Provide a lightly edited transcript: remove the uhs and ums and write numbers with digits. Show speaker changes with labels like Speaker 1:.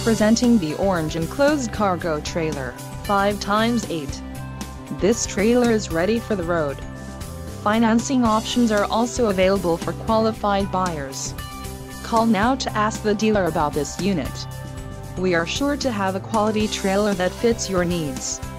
Speaker 1: Presenting the orange enclosed cargo trailer, 5x8. This trailer is ready for the road. Financing options are also available for qualified buyers. Call now to ask the dealer about this unit. We are sure to have a quality trailer that fits your needs.